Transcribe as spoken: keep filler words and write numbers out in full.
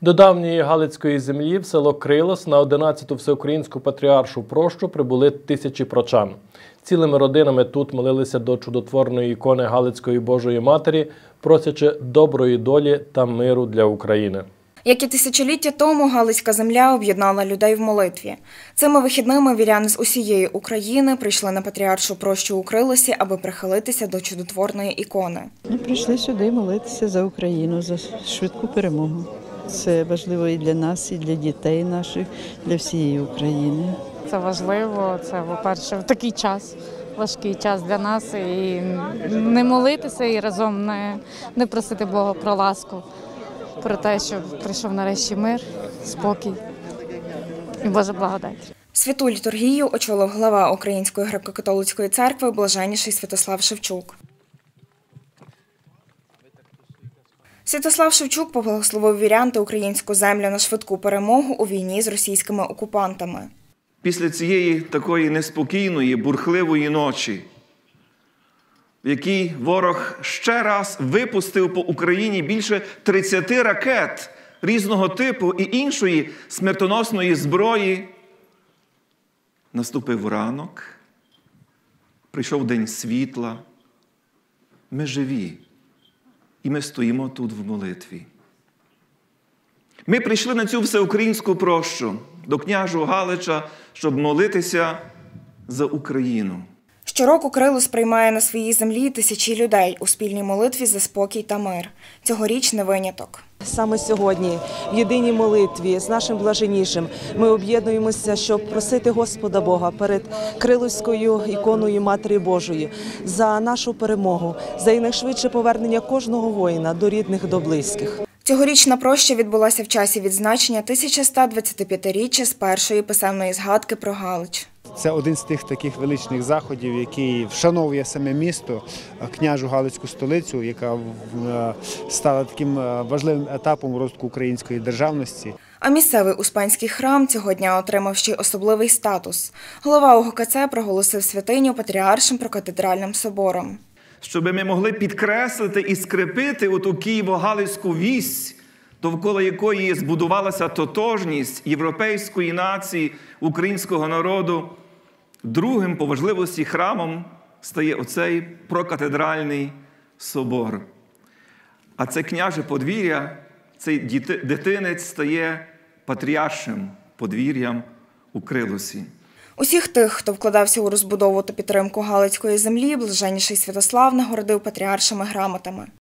До давньої Галицької землі в село Крилос на одинадцяту Всеукраїнську Патріаршу прощу прибули тисячі прочан. Цілими родинами тут молилися до чудотворної ікони Галицької Божої Матері, просячи доброї долі та миру для України. Як і тисячоліття тому, Галицька земля об'єднала людей в молитві. Цими вихідними віряни з усієї України прийшли на Патріаршу прощу у Крилосі, аби прихилитися до чудотворної ікони. Ми прийшли сюди молитися за Україну, за швидку перемогу. Це важливо і для нас, і для дітей наших, для всієї України. Це важливо, це, по-перше, в такий час, важкий час для нас, і не молитися, і разом не, не просити Бога про ласку, про те, щоб прийшов нарешті мир, спокій і Божа благодать. Святу літургію очолив глава Української греко-католицької церкви блаженніший Святослав Шевчук. Святослав Шевчук поблагословив вірян та українську землю на швидку перемогу у війні з російськими окупантами. Після цієї такої неспокійної, бурхливої ночі, в якій ворог ще раз випустив по Україні більше тридцяти ракет різного типу і іншої смертоносної зброї, наступив ранок, прийшов день світла, ми живі. І ми стоїмо тут в молитві. Ми прийшли на цю всеукраїнську прощу до княжого Галича, щоб молитися за Україну. Щороку Крилос приймає на своїй землі тисячі людей у спільній молитві за спокій та мир. Цьогоріч не виняток. Саме сьогодні в єдиній молитві з нашим блаженнішим ми об'єднуємося, щоб просити Господа Бога перед Крилоською іконою Матері Божої за нашу перемогу, за якнайшвидше повернення кожного воїна до рідних, до близьких. Цьогорічна проща відбулася в часі відзначення тисяча сто двадцятип'ятиріччя з першої писемної згадки про Галич. Це один з тих таких величних заходів, який вшановує саме місто, княжу Галицьку столицю, яка стала таким важливим етапом розвитку української державності. А місцевий Успенський храм цього дня отримав ще й особливий статус. Голова УГКЦ проголосив святиню Патріаршим прокатедральним собором. Щоб ми могли підкреслити і скріпити оту Києво-Галицьку вісь, довкола якої збудувалася тотожність європейської нації, українського народу, другим по важливості храмом стає оцей прокатедральний собор. А це княже подвір'я, цей дитинець стає патріаршим подвір'ям у Крилосі. Усіх тих, хто вкладався у розбудову та підтримку Галицької землі, блаженніший Святослав нагородив патріаршими грамотами.